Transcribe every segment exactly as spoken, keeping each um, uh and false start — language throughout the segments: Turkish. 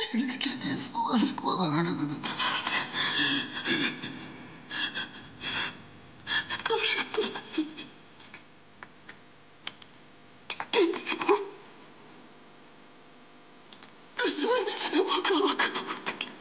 Evlilik hediyesi olarak bana ölümünü karşıladı. Kendini bu gözümün içine baka baka vurdu ki.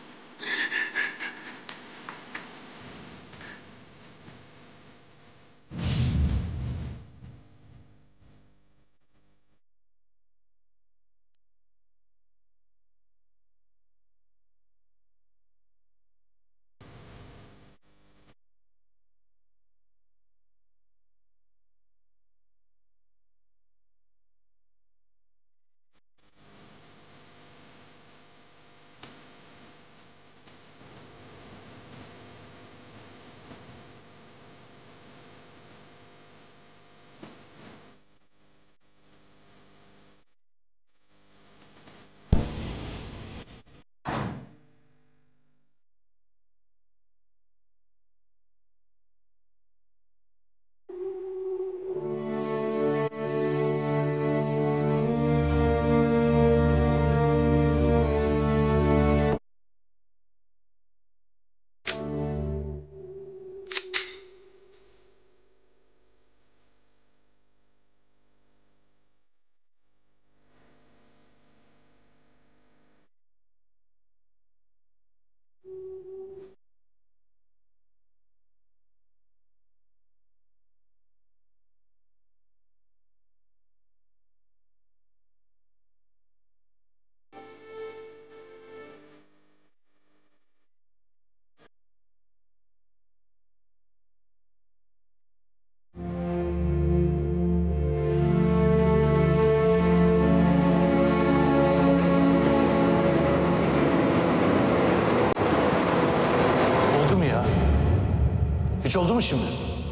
Oldu mu ya? Hiç oldu mu şimdi?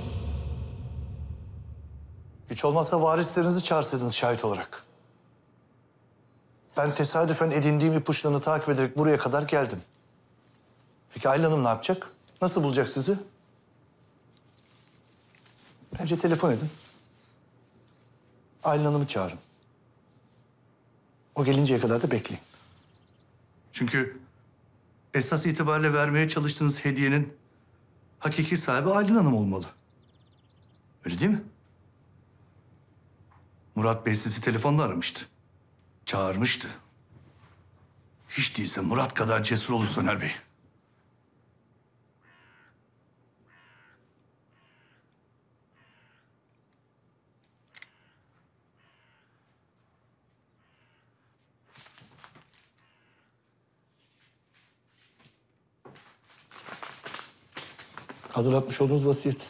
Hiç olmazsa varislerinizi çağırsaydınız şahit olarak. Ben tesadüfen edindiğim ipuçlarını takip ederek buraya kadar geldim. Peki Aylin Hanım ne yapacak? Nasıl bulacak sizi? Bence telefon edin. Aylin Hanım'ı çağırın. O gelinceye kadar da bekleyin. Çünkü esas itibariyle vermeye çalıştığınız hediyenin hakiki sahibi Aylin Hanım olmalı. Öyle değil mi? Murat Bey sizi telefonla aramıştı. Çağırmıştı. Hiç değilse Murat kadar cesur olun Soner Bey. Hazırlatmış olduğunuz vasiyet.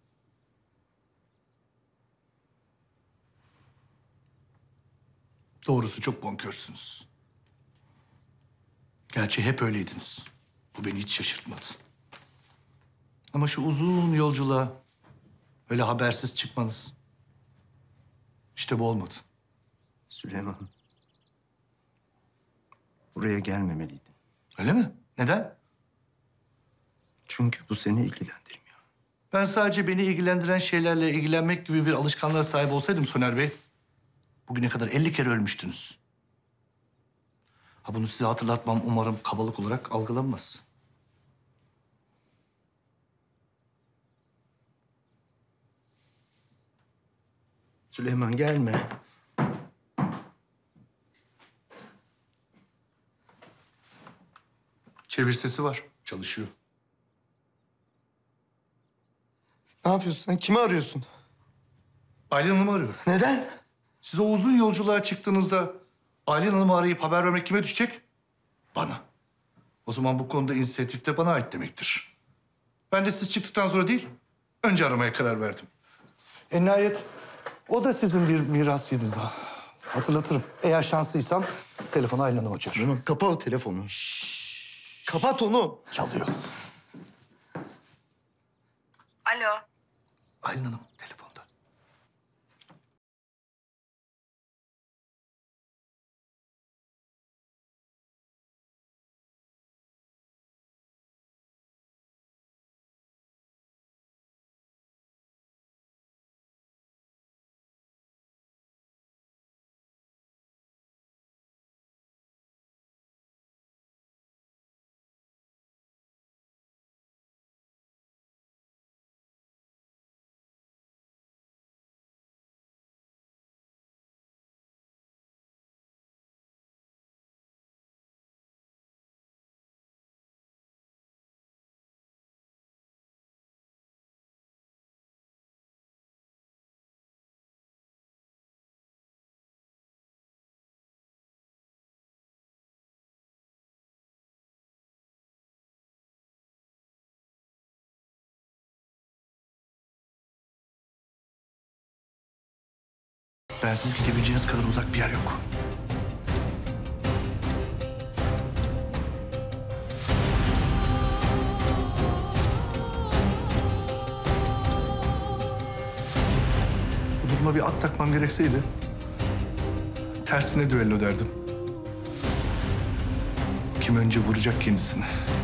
Doğrusu çok bonkörsünüz. Gerçi hep öyleydiniz. Bu beni hiç şaşırtmadı. Ama şu uzun yolculuğa öyle habersiz çıkmanız... işte bu olmadı. Süleyman. Buraya gelmemeliydin. Öyle mi? Neden? Çünkü bu seni ilgilendirmiyor. Ben sadece beni ilgilendiren şeylerle ilgilenmek gibi bir alışkanlığa sahip olsaydım Soner Bey... bugüne kadar elli kere ölmüştünüz. Ha bunu size hatırlatmam umarım kabalık olarak algılanmaz. Süleyman gelme. Çevir sesi var. Çalışıyor. Ne yapıyorsun sen? Kimi arıyorsun? Aylin Hanım'ı arıyorum. Neden? Siz o uzun yolculuğa çıktığınızda Aylin Hanım'ı arayıp haber vermek kime düşecek? Bana. O zaman bu konuda inisiyatif de bana ait demektir. Ben de siz çıktıktan sonra değil, önce aramaya karar verdim. En nihayet o da sizin bir mirasıydı. Hatırlatırım. Eğer şanslıysam telefonu Aylin Hanım açar. Süleyman kapa o telefonu. Kapat onu. Çalıyor. Alo. Aylin Hanım telefon. Bensiz gidebileceğiniz kadar uzak bir yer yok. Bu duruma bir at takmam gerekseydi tersine düello derdim. Kim önce vuracak kendisini?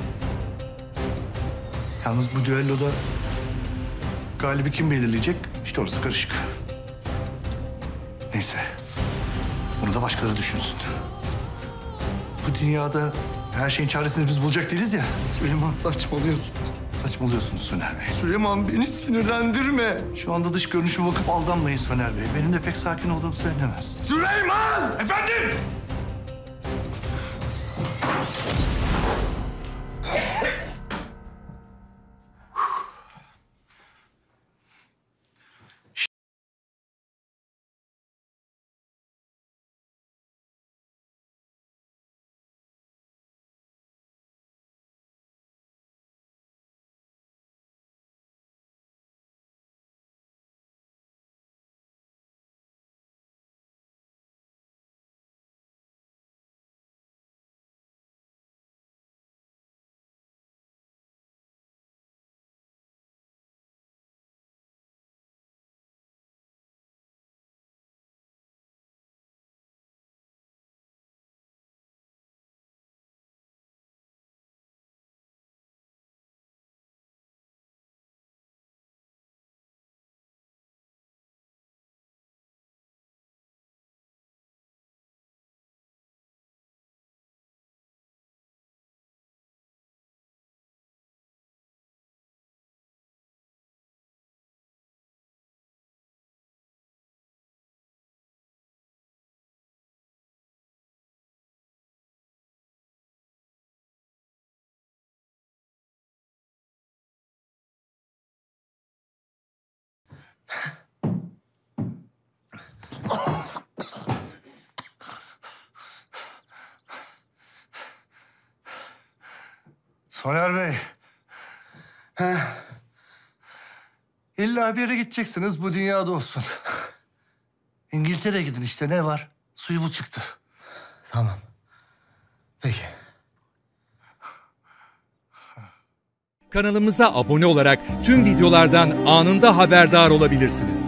Yalnız bu düelloda galibi kim belirleyecek? İşte orası karışık. Neyse. Bunu da başkaları düşünsün. Bu dünyada her şeyin çaresini biz bulacak değiliz ya. Süleyman saçmalıyorsun. Saçmalıyorsunuz Soner Bey. Süleyman beni sinirlendirme. Şu anda dış görünüşüme bakıp aldanmayın Soner Bey. Benim de pek sakin olduğum söylenemez. Süleyman! Efendim! Soner Bey. He. İlla bir yere gideceksiniz, bu dünyada olsun. İngiltere'ye gidin işte, ne var? Suyu bu çıktı. Tamam. Peki. Kanalımıza abone olarak tüm videolardan anında haberdar olabilirsiniz.